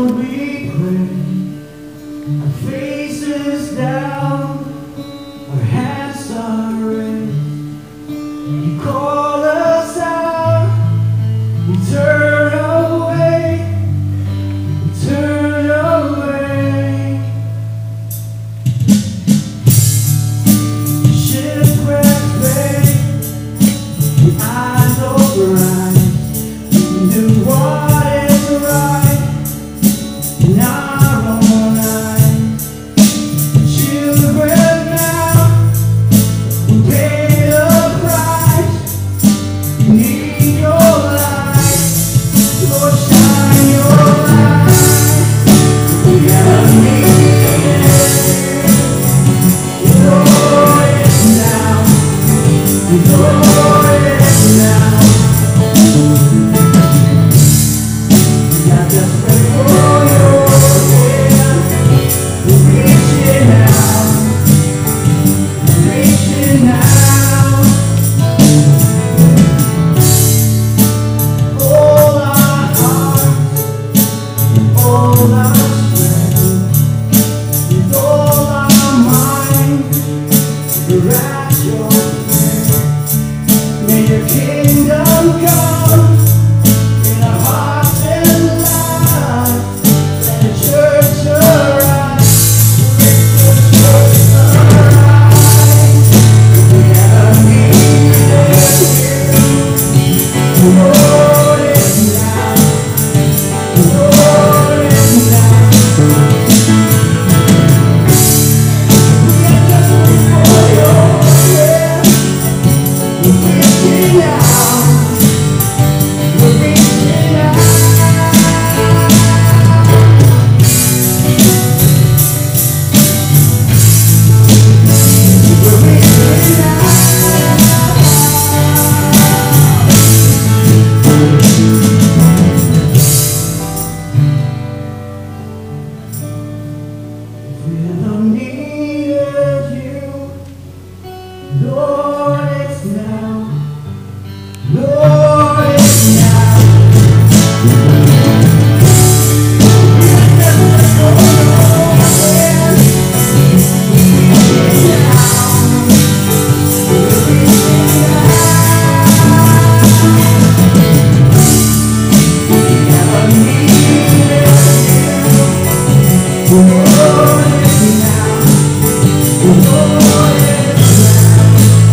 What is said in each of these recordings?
Lord, we pray. Our faces down, our hands are raised. You call us out, you turn away, you turn away. Shipwrecked faith, your eyes override. You knew what is right in our own eyes. Children now, we pay the price. You need your light, Lord, shine your light. We have needed you. Lord, it's now. Lord, it's now. May your kingdom come in our hearts and lives. Let the church arise. Let the church arise. We have needed you. Lord, it's now. Lord, it's now. We are just before your will. We're reaching out. We're reaching out. We're reaching out. We don't need you, Lord, it's now. Lord, it's now. We are just before your will. We're reaching out. We're reaching out. We never needed you. Lord, it's now. Lord, it's now.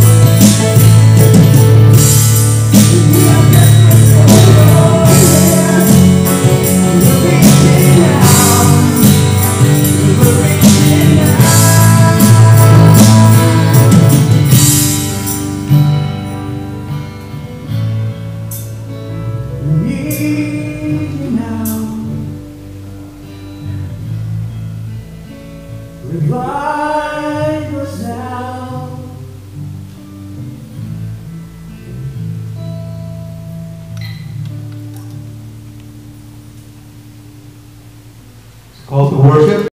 We are just before your will. We're reaching out. We're reaching out. We need you now. Revive us now. Call to worship.